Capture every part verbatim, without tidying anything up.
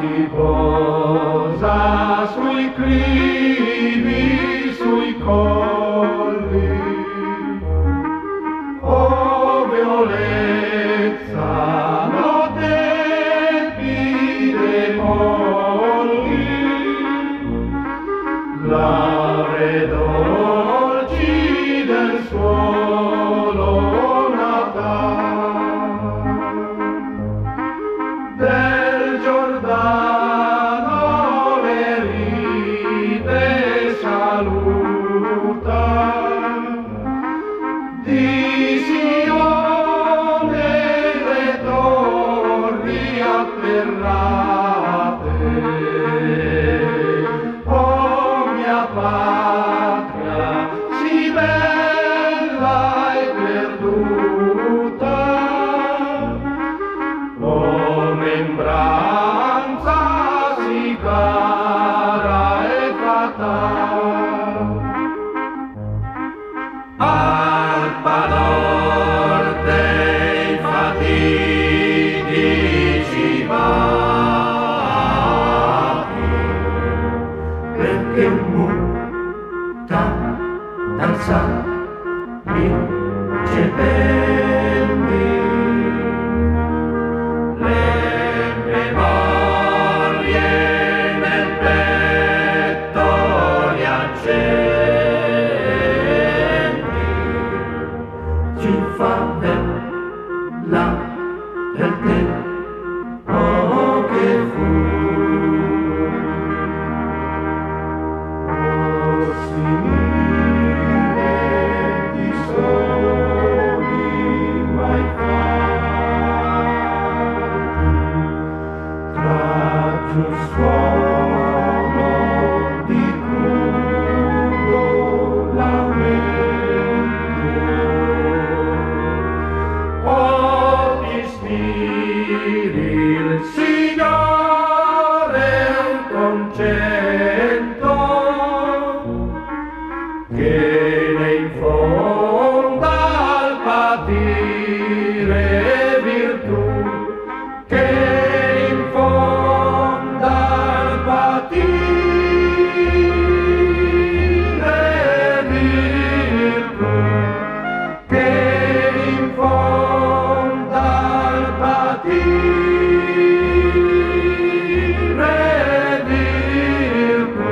si posa sui clivi, sui colli. Oh Violezza, notte dei molli, lauree dolci del suolo natale, del Giordano le ride saluta, di Sione le torri atterrate. Oh mia patria, sì bella e perduta, oh membranza sì cara e fatale. Alba d'or dei fatidici vati, perché muta dal sangue cepelli le memorie nel petto li accendi, ci fa bella del tempo che fu. Oh simili soli mai fatti, traccio un suono di crudo lamento. Oh ti ispiri il Signore un concetto che ne infonda al patire virtù, che infonda al patire virtù, che infonda al patire virtù,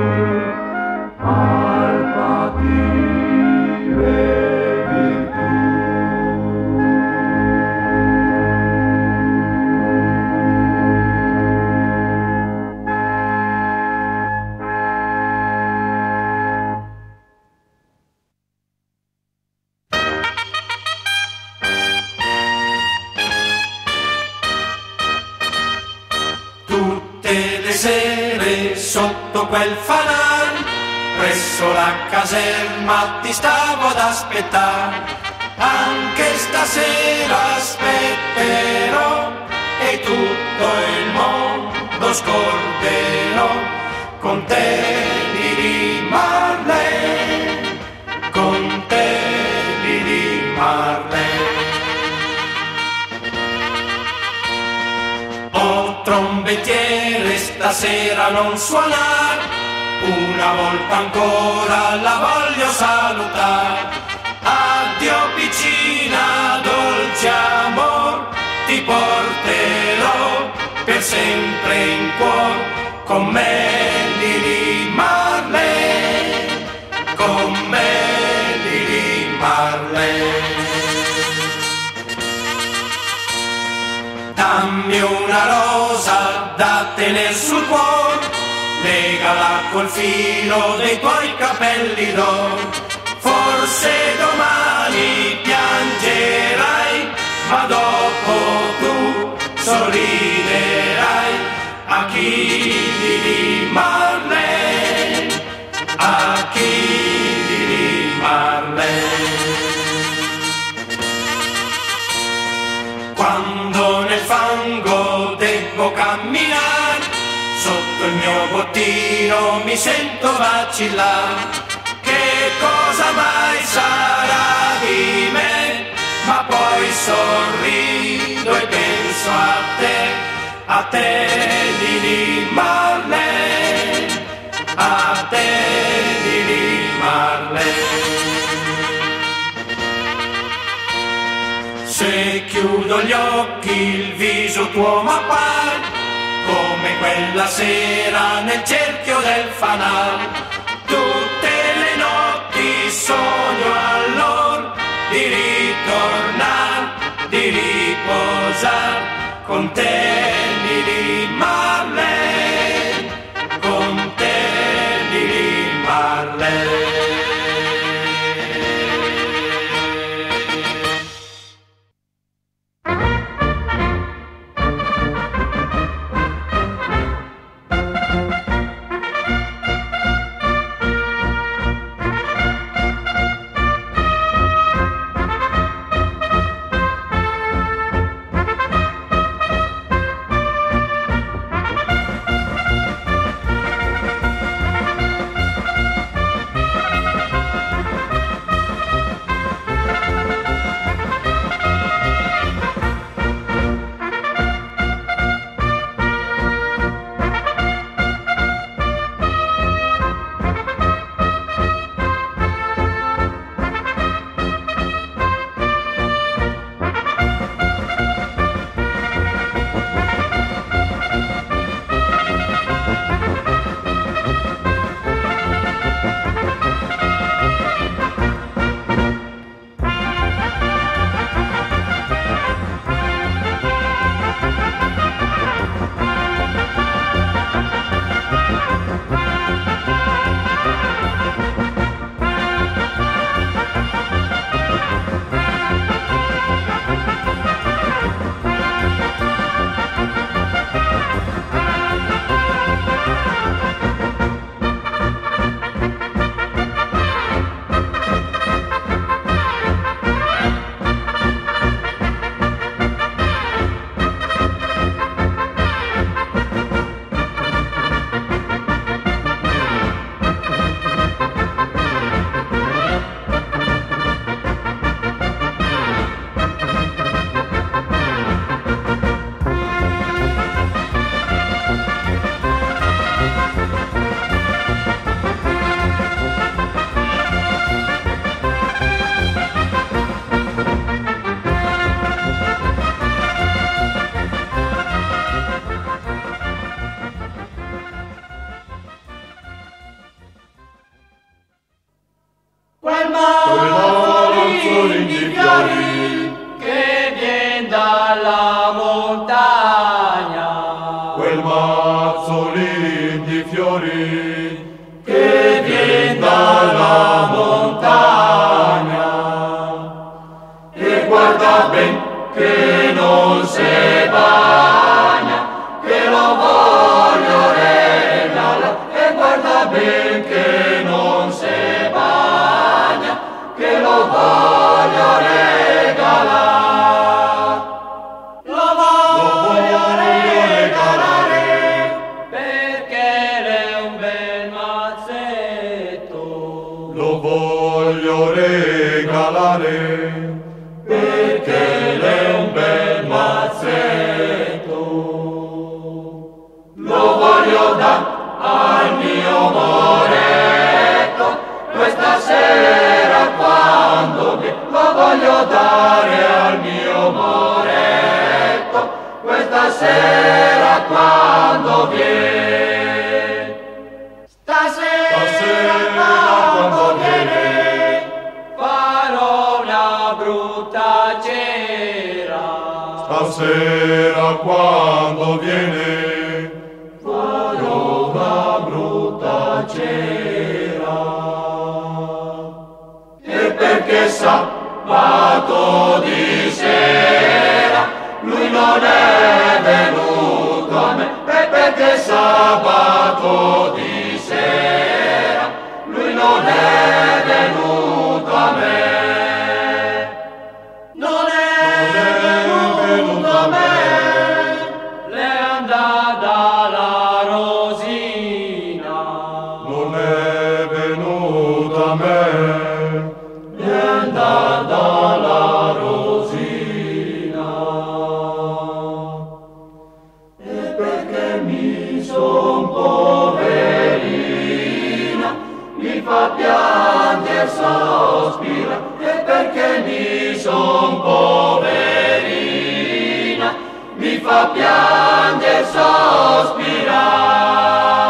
al patire virtù. Tutte le sere sotto quel fanar, presso la caserma ti stavo ad aspettare. Anche stasera aspetterò e tutto il mondo scorderò. Con te Lili Marley, con te Lili Marley. Oh trombettiere, stasera non suonar, una volta ancora la voglio salutare. Addio piccina, dolce amor, ti porterò per sempre in cuor. Con me Lili Marley, con me Lili Marley. Dammi una rosa da tener sul cuore, legala col filo dei tuoi capelli d'oro. Forse domani piangerai, ma dopo tu sorriderai. A chi Lili Marley, a chi Lili Marley. Quando nel fango devo camminare, sotto il mio bottino mi sento vacillare. Che cosa mai sarà di me? Ma poi sorrido e penso a te, a te Lili gli occhi il viso tuo m'appar, come quella sera nel cerchio del fanal. Tutte le notti sogno allor di ritornar, di riposar con te, Lili Marley, con te, Lili Marley. Stasera quando viene farò una brutta cera. E perché sabato di sera lui non è venuto a me, e perché sabato di sera lui non è venuto a me. Sospira, e perché mi son poverina fa piangere e sospirare.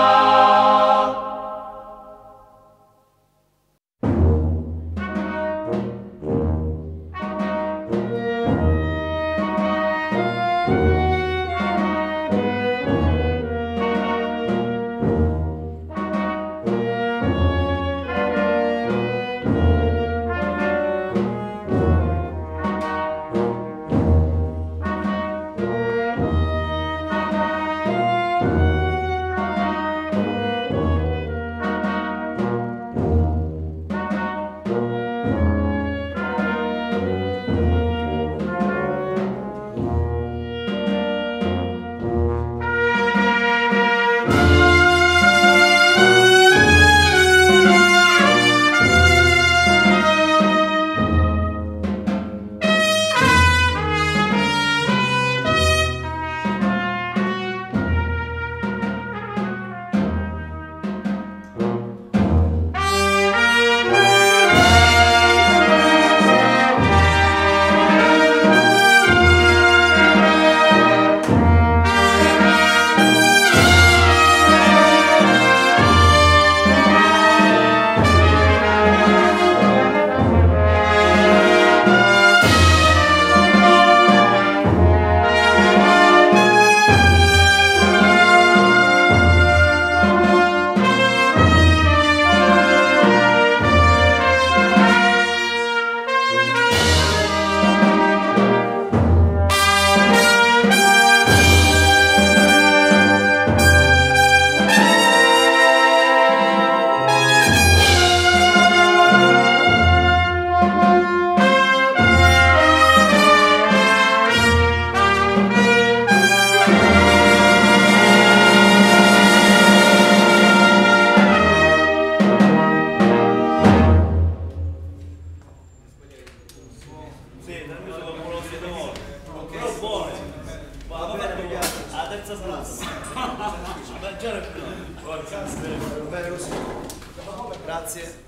Grazie.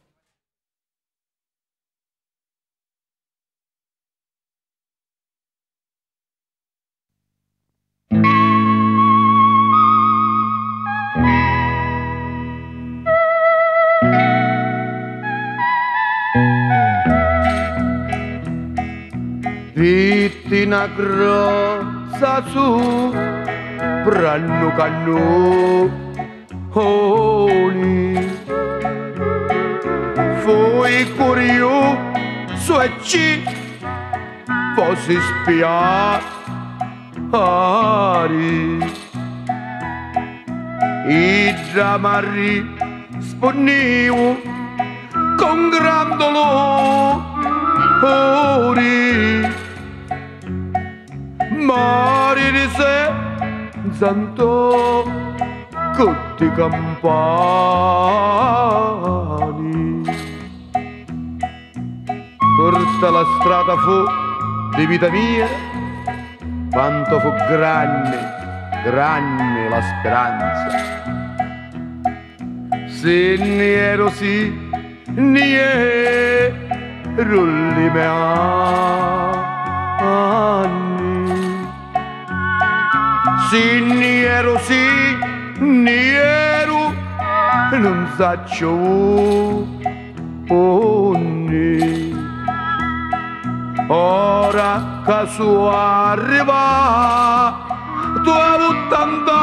Vittina grossa su branno cannoni fui curioso e ci fossi spiare i dramarri sponnivo con gran dolore mari di sé santo tutti campani corta la strada fu di vita mia quanto fu grande grande la speranza se ne ero sì ne ero li me anni se ne ero sì ne ero non saccio ogni ora che su arriva tu hai ottanta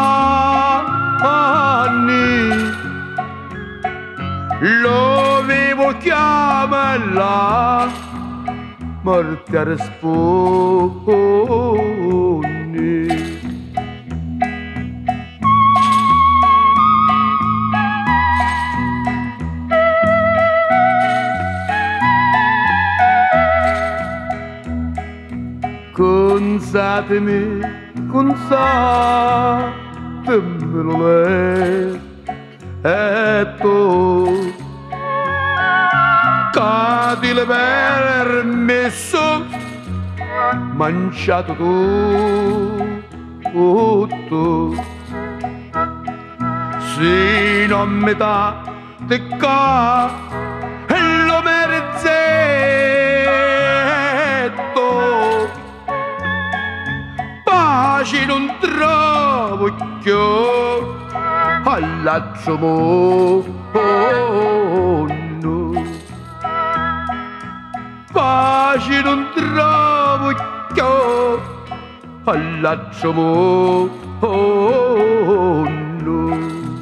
anni lo vivo chiama la morte a rispondi consatemi, consatemelo letto cadi le permesso mangiato tutto sino a metà te ca e lo merzetto pace non trovo più all'altro mondo, pace non trovo più all'altro mondo,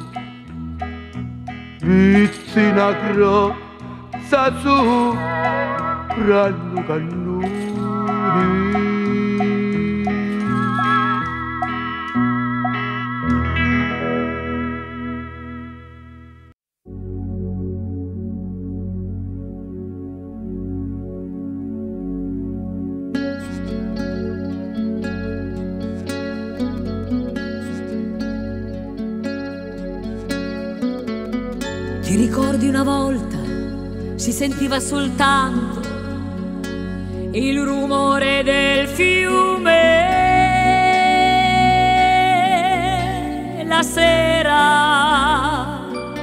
vizzi una crozza sopra il cannone. Ti ricordi una volta si sentiva soltanto il rumore del fiume la sera?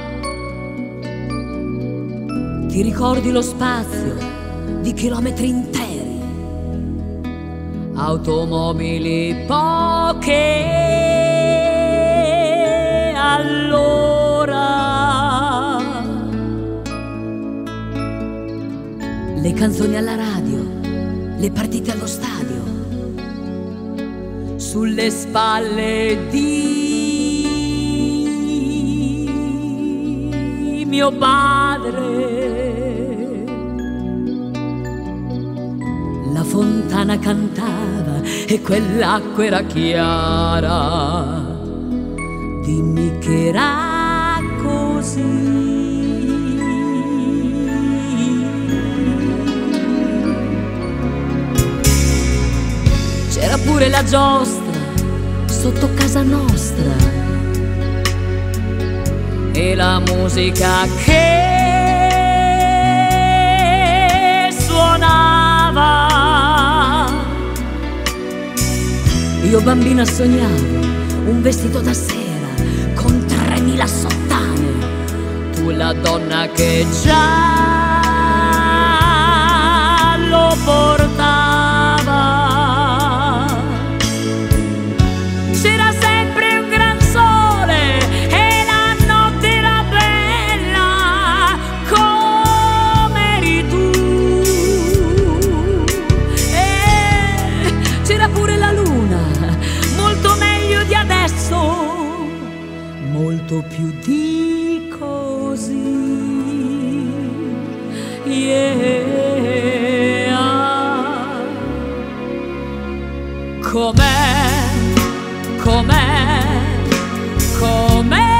Ti ricordi lo spazio di chilometri interi, automobili poche all'ora, le canzoni alla radio, le partite allo stadio, sulle spalle di mio padre. La fontana cantava e quell'acqua era chiara, dimmi che era così. C'era pure la giostra sotto casa nostra e la musica che suonava. Io bambina sognavo un vestito da sera con tremila sottane, tu la donna che già lo portava. C'era sempre un gran sole e la notte era bella come eri tu, e c'era pure la luna, molto meglio di adesso, molto più di così. Yeah. Com'è, com'è, com'è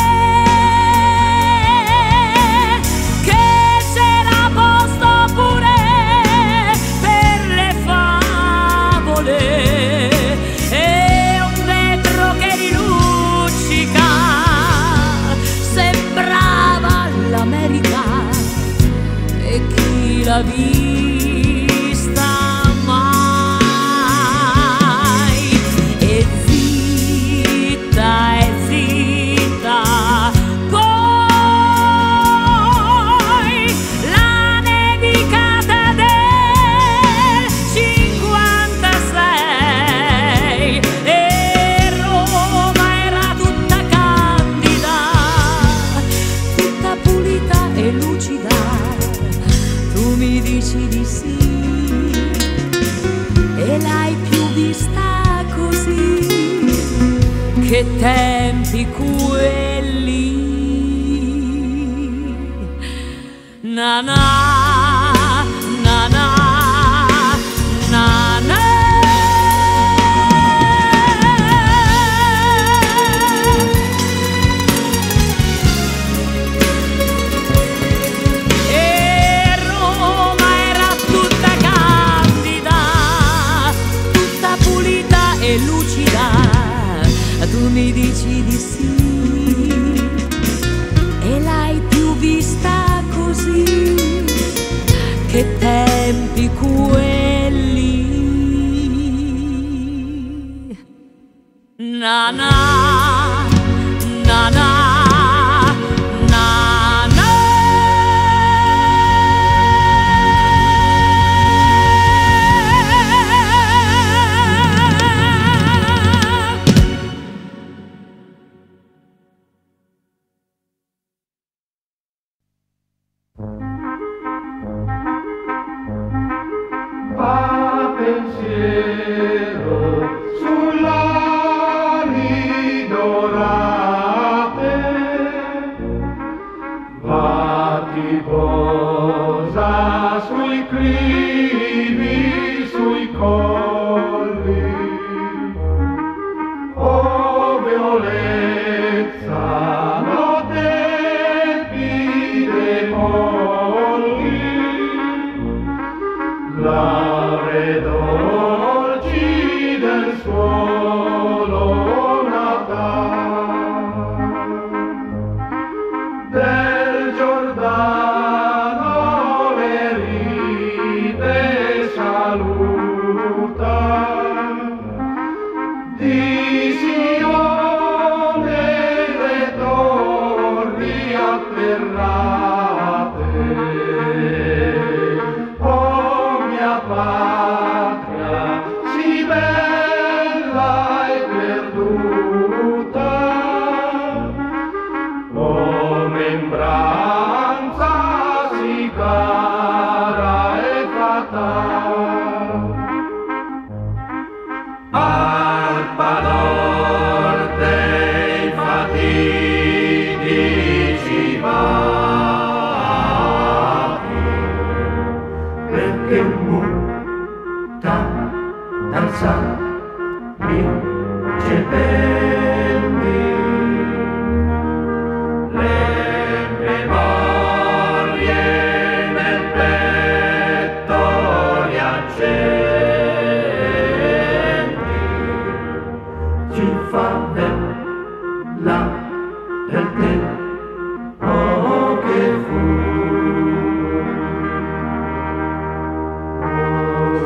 che c'era posto pure per le favole e un vetro che riluccica sembrava l'America, e chi l'ha vista mai? E zitta, e zitta, poi la nevicata del cinquantasei e Roma era tutta candida, tutta pulita e lucida. Tu mi dici di sì e l'hai più vista così, che tempi quelli. Na na, na na, na na. E Roma era tutta candida, tutta pulita e lucida. Tu mi dici di sì e l'hai più vista così, là del tempo che fu. Oh,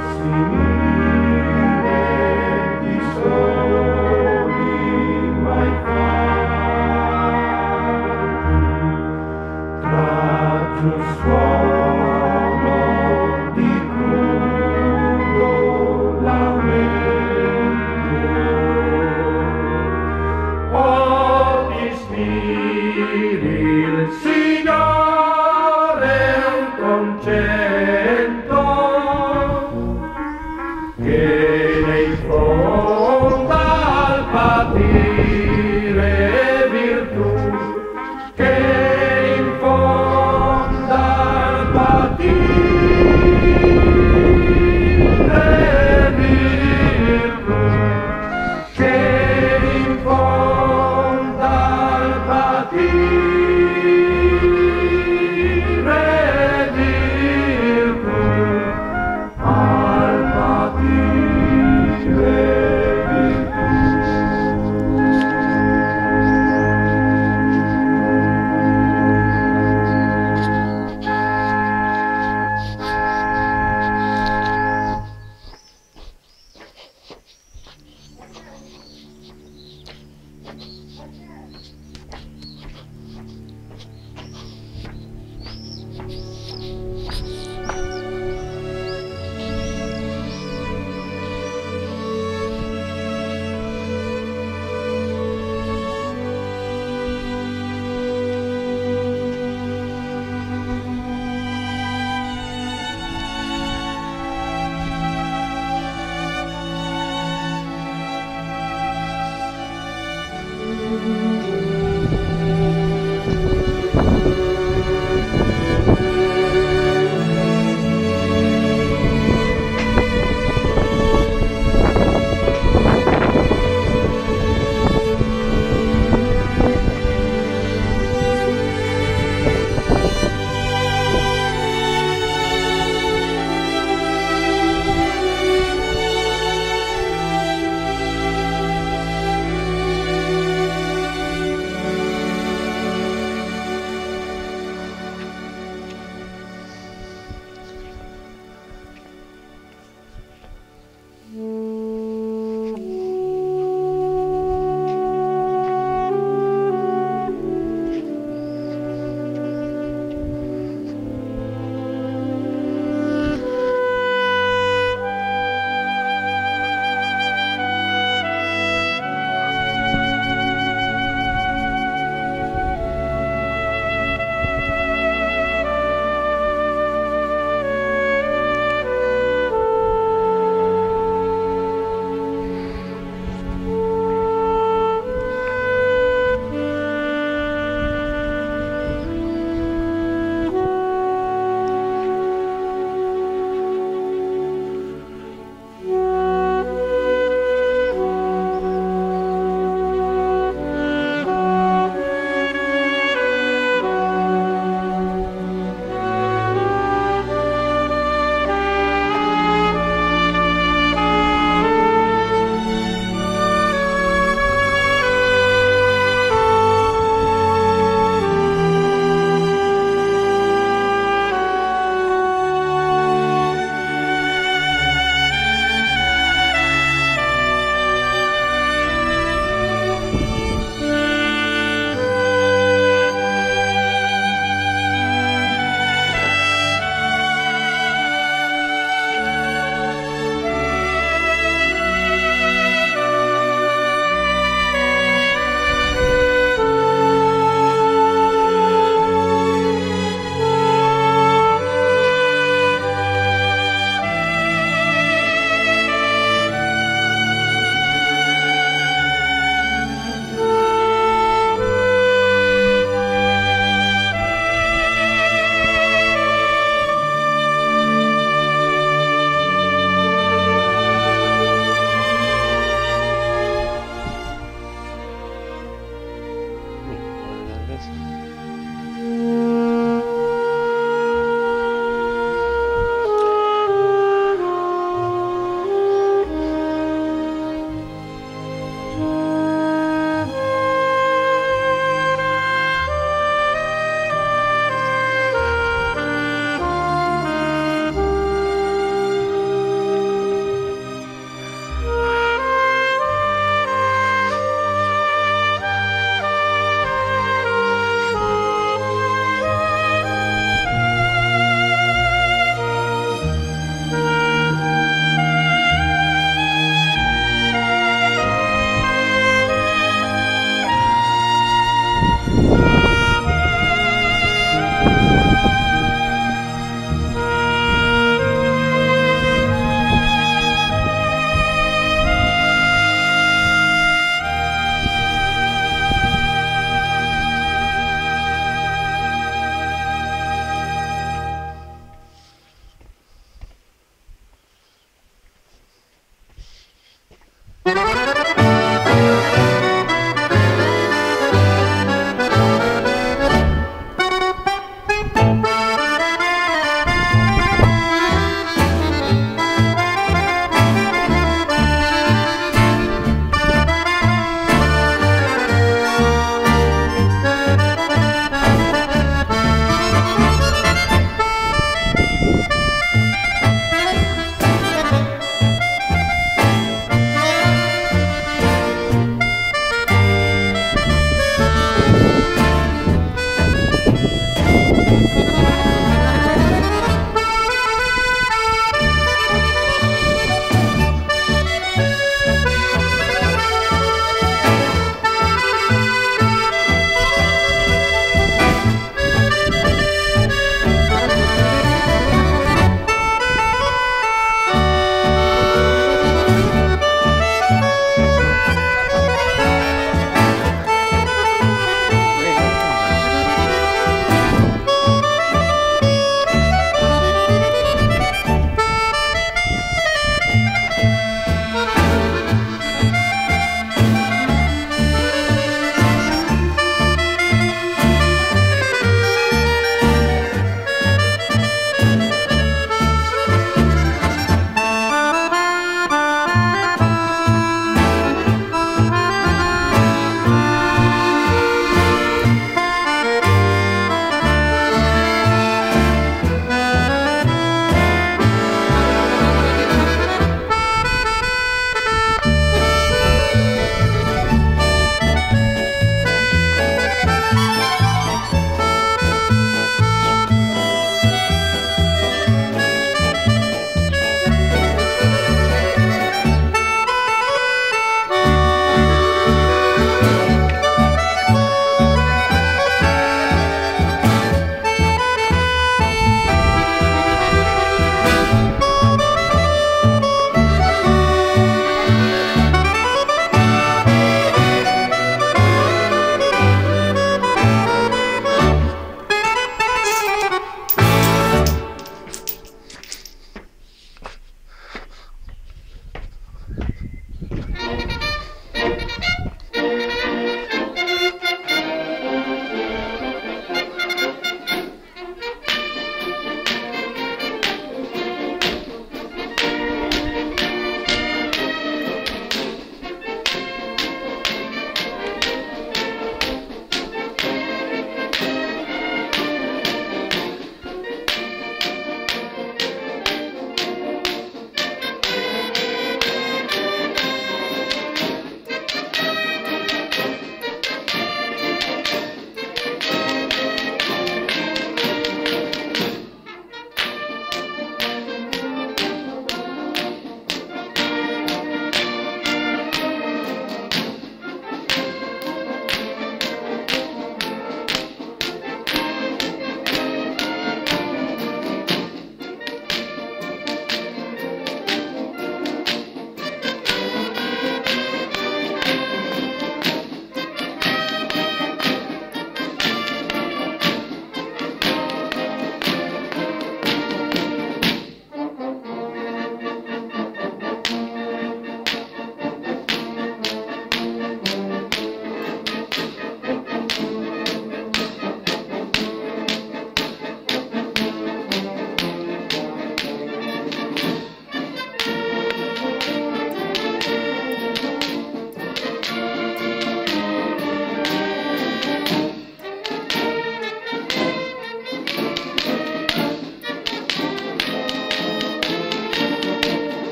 simili soli mai fatti, traccio suono di crudo lamento. Oh, ti ispiri il Signore un concetto che ne infonda al patire virtù, che infonda al patire virtù, che infonda al patire virtù, al patire virtù.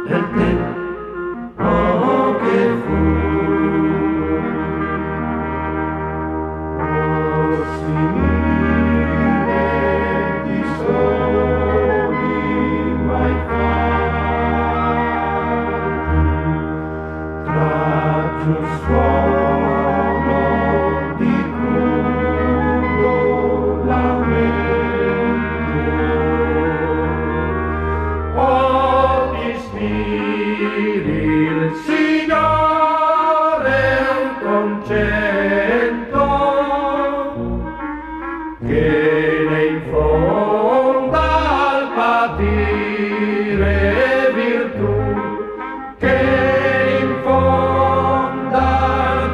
del tempo che fu. Oh, simile di soli mai fatti, traccio il suono di crudo lamento. Oh, ti ispiri il Signore un concetto che ne infonda al patire virtù, che infonda al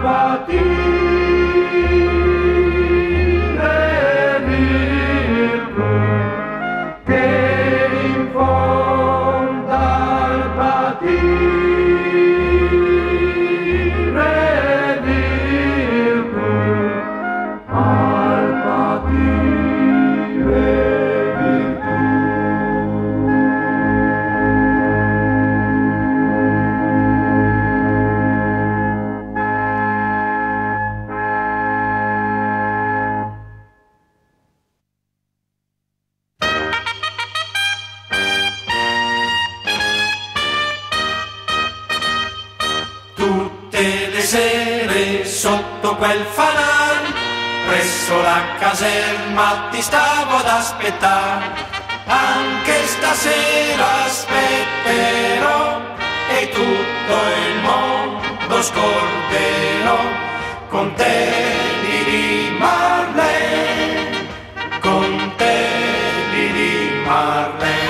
patire virtù, che infonda al patire virtù, al patire virtù. Tutte le sere sotto quel fanan, presso la caserma ti stavo ad aspettare. Anche stasera aspetterò e tutto il mondo scorderò. Con te Lili Marley, con te Lili Marley.